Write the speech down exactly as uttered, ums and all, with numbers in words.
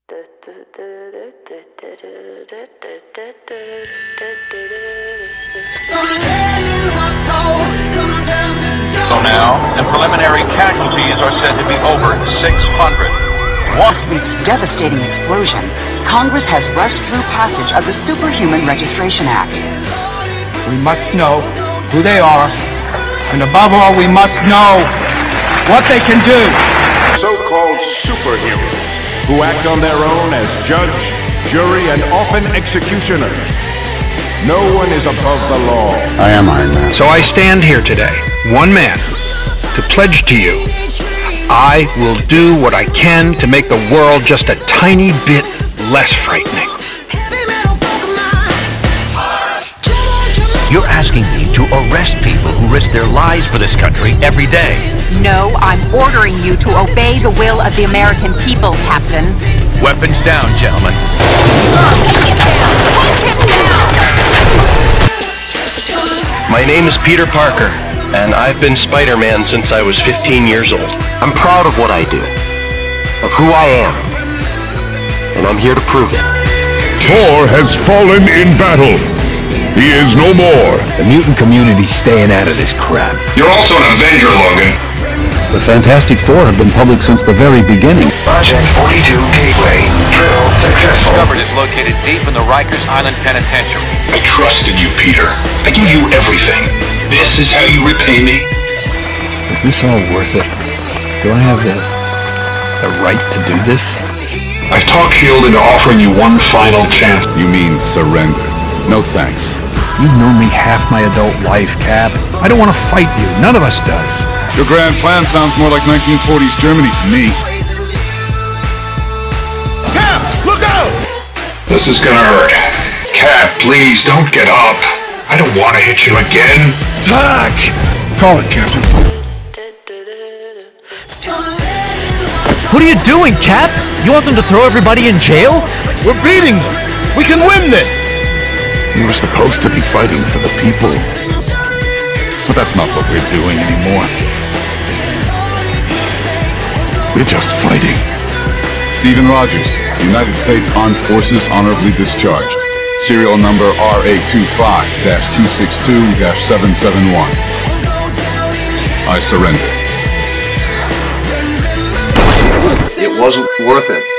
Some legends are told, some tell to go. So now, the preliminary casualties are said to be over six hundred. This week's devastating explosion, Congress has rushed through passage of the Superhuman Registration Act. We must know who they are, and above all, we must know what they can do. So-called superheroes who act on their own as judge, jury, and often executioner. No one is above the law. I am Iron Man. So I stand here today, one man, to pledge to you, I will do what I can to make the world just a tiny bit less frightening. You're asking me to arrest people who risk their lives for this country every day. No, I'm ordering you to obey the will of the American people, Captain. Weapons down, gentlemen. Take him down! Take him down! My name is Peter Parker, and I've been Spider-Man since I was fifteen years old. I'm proud of what I do, of who I am, and I'm here to prove it. Thor has fallen in battle. He is no more. The mutant community's staying out of this crap. You're also an Avenger, Logan. The Fantastic Four have been public since the very beginning. Project forty-two Gateway. Drill successful. Discovered is located deep in the Rikers Island Penitentiary. I trusted you, Peter. I gave you everything. This is how you repay me? Is this all worth it? Do I have the, the right to do this? I've talked Shield into offering you one final chance. You mean surrender? No thanks. You've known me half my adult life, Cap. I don't want to fight you. None of us does. Your grand plan sounds more like nineteen forties Germany to me. Cap, look out! This is gonna hurt. Cap, please don't get up. I don't want to hit you again. Attack! Call it, Captain. What are you doing, Cap? You want them to throw everybody in jail? We're beating them. We can win this. We were supposed to be fighting for the people. But that's not what we're doing anymore. We're just fighting. Stephen Rogers, United States Armed Forces, honorably discharged. Serial number R A twenty-five dash two six two dash seven seven one. I surrender. It wasn't worth it.